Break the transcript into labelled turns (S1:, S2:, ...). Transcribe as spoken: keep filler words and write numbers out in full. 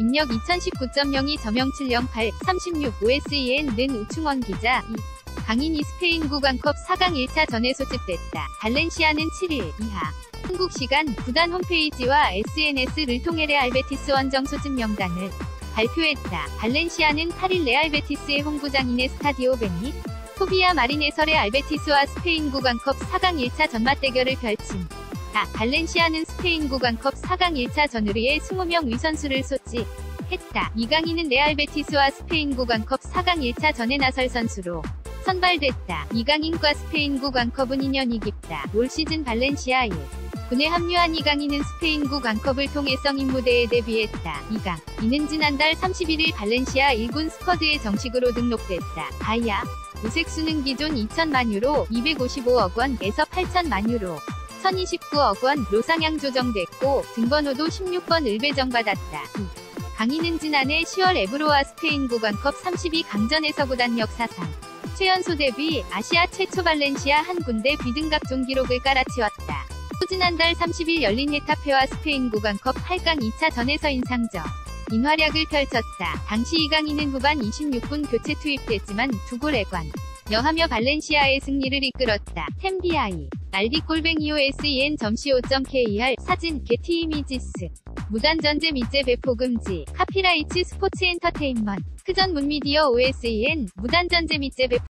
S1: 입력 이천십구 점 영이 점영 칠영팔 삼십육 오에스이엔 는 우충원 기자. 이. 강인이 스페인 구강컵 사 강 일 차 전에 소집됐다. 발렌시아는 칠 일 이하 한국 시간 구단 홈페이지와 에스엔에스를 통해 레알 베티스 원정 소집 명단을 발표했다. 발렌시아는 팔 일 레알 베티스의 홈구장인 에스타디오 베니 토비아 마린에서 레알 베티스와 스페인 구강컵 사 강 일 차 전맞대결을 펼친 다. 발렌시아는 스페인 구강컵 사 강 일 차 전을 위해 이십 명 위선수를 소집했다. 이강인은 레알 베티스와 스페인 구강컵 사 강 일 차 전에 나설 선수로 선발됐다. 이강인과 스페인 구강컵은 인연이 깊다. 올 시즌 발렌시아 일 군에 합류한 이강인은 스페인 구강컵을 통해 성인 무대에 데뷔했다. 이강 이는 지난달 삼십일 일 발렌시아 일 군 스쿼드에 정식으로 등록됐다. 다이아 우색수는 기존 이천만 유로 이백오십오억 원에서 팔천만 유로 천이십구억 원로 상향 조정됐고 등번호도 십육 번을 배정받았다. 이. 강인은 지난해 시월 에브로와 스페인 구강컵 삼십이 강전에서 구단 역사상 최연소 데뷔, 아시아 최초 발렌시아 한 군데 비등각종 기록을 깔아치웠다. 또 지난달 삼십 일 열린 헤타페와 스페인 구강컵 팔 강 이 차 전에서 인상적 인 활약을 펼쳤다. 당시 이강인은 후반 이십육 분 교체 투입됐지만 두 골에 관여하며 발렌시아의 승리를 이끌었다. 템비아이 알디 골뱅이 오에스이엔 닷씨오 닷 케이알 사진 게티 이미지스 무단 전제 및재 배포 금지 카피라이츠 스포츠 엔터테인먼트 크전 문미디어 오에스이엔 무단 전제 및재 배포